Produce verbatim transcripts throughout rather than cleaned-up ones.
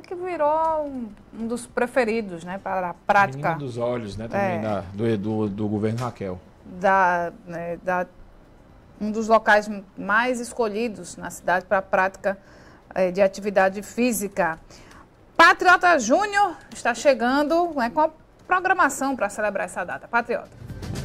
que virou um, um dos preferidos, né, para a prática. Menina dos olhos, né, também, é, da, do, do, do governo Raquel. Da, né, da, um dos locais mais escolhidos na cidade para a prática é, de atividade física. Patriota Júnior está chegando, né, com a programação para celebrar essa data. Patriota.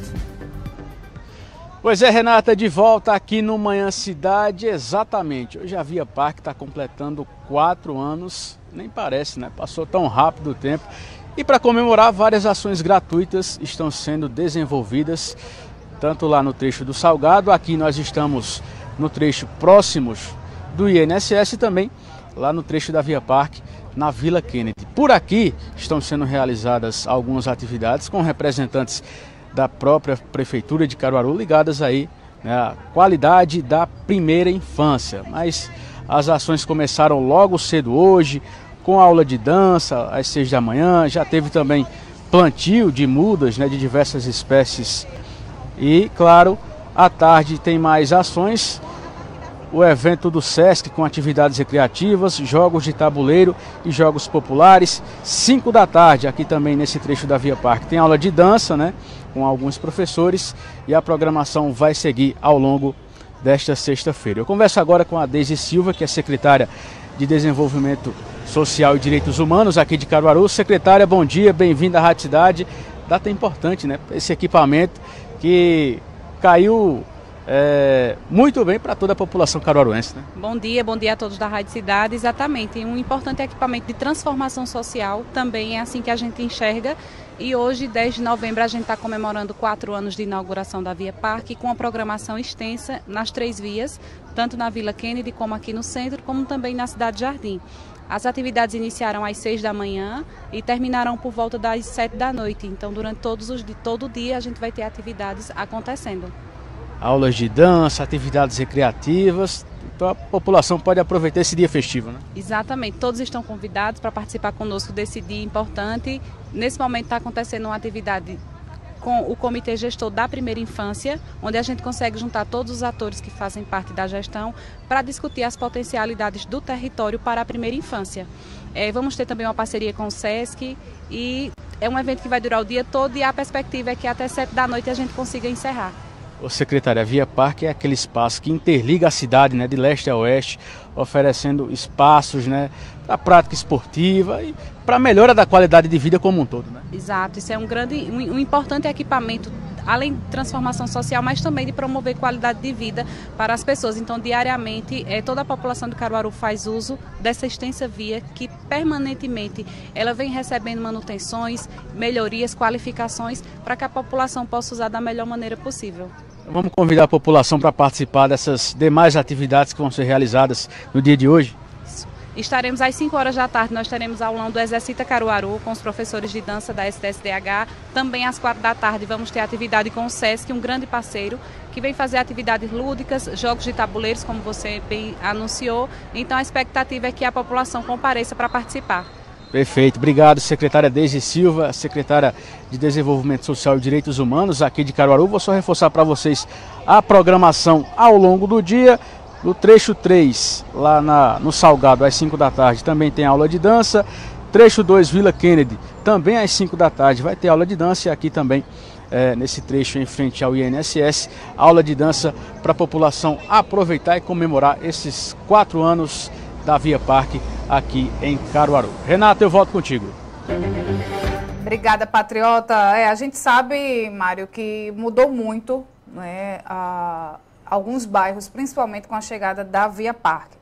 Pois é, Renata, de volta aqui no Manhã Cidade, exatamente. Hoje a Via Parque está completando quatro anos, nem parece, né? Passou tão rápido o tempo. E para comemorar, várias ações gratuitas estão sendo desenvolvidas, tanto lá no trecho do Salgado, aqui nós estamos no trecho próximos do I N S S e também lá no trecho da Via Parque, na Vila Kennedy. Por aqui estão sendo realizadas algumas atividades com representantes da própria Prefeitura de Caruaru, ligadas aí, né, à qualidade da primeira infância. Mas as ações começaram logo cedo hoje, com aula de dança às seis da manhã, já teve também plantio de mudas, né, de diversas espécies. E, claro, à tarde tem mais ações, o evento do Sesc com atividades recreativas, jogos de tabuleiro e jogos populares. cinco da tarde, aqui também nesse trecho da Via Parque, tem aula de dança, né, com alguns professores, e a programação vai seguir ao longo desta sexta-feira. Eu converso agora com a Deise Silva, que é secretária de Desenvolvimento Social e Direitos Humanos aqui de Caruaru. Secretária, bom dia, bem-vinda à Rádio Cidade. Data importante, né, esse equipamento que caiu É, muito bem para toda a população caruaruense, né? Bom dia, bom dia a todos da Rádio Cidade. Exatamente, um importante equipamento de transformação social, também é assim que a gente enxerga. E hoje, dez de novembro, a gente está comemorando quatro anos de inauguração da Via Parque, com uma programação extensa nas três vias, tanto na Vila Kennedy, como aqui no centro, como também na Cidade Jardim. As atividades iniciaram às seis da manhã e terminarão por volta das sete da noite. Então, durante todos os, todo o dia, a gente vai ter atividades acontecendo. Aulas de dança, atividades recreativas, então a população pode aproveitar esse dia festivo, né? Exatamente, todos estão convidados para participar conosco desse dia importante. Nesse momento está acontecendo uma atividade com o Comitê Gestor da Primeira Infância, onde a gente consegue juntar todos os atores que fazem parte da gestão para discutir as potencialidades do território para a primeira infância. É, vamos ter também uma parceria com o Sesc e é um evento que vai durar o dia todo e a perspectiva é que até sete da noite a gente consiga encerrar. Ô secretária, a Via Parque é aquele espaço que interliga a cidade, né, de leste a oeste, oferecendo espaços, né, para a prática esportiva e para a melhora da qualidade de vida como um todo, né? Exato, isso é um grande, um, um importante equipamento, além de transformação social, mas também de promover qualidade de vida para as pessoas. Então, diariamente, é, toda a população de Caruaru faz uso dessa extensa via que permanentemente ela vem recebendo manutenções, melhorias, qualificações para que a população possa usar da melhor maneira possível. Vamos convidar a população para participar dessas demais atividades que vão ser realizadas no dia de hoje? Estaremos às cinco horas da tarde, nós teremos aulão do Exercita Caruaru com os professores de dança da S T S D H. Também às quatro da tarde vamos ter atividade com o Sesc, um grande parceiro, que vem fazer atividades lúdicas, jogos de tabuleiros, como você bem anunciou. Então a expectativa é que a população compareça para participar. Perfeito, obrigado, secretária Deise Silva, secretária de Desenvolvimento Social e Direitos Humanos aqui de Caruaru. Vou só reforçar para vocês a programação ao longo do dia. No trecho três, lá na, no Salgado, às cinco da tarde, também tem aula de dança. Trecho dois, Vila Kennedy, também às cinco da tarde, vai ter aula de dança. E aqui também, é, nesse trecho em frente ao I N S S, aula de dança para a população aproveitar e comemorar esses quatro anos da Via Parque aqui em Caruaru. Renata, eu volto contigo. Obrigada, Patriota. É, a gente sabe, Mário, que mudou muito, né, a... alguns bairros, principalmente com a chegada da Via Parque.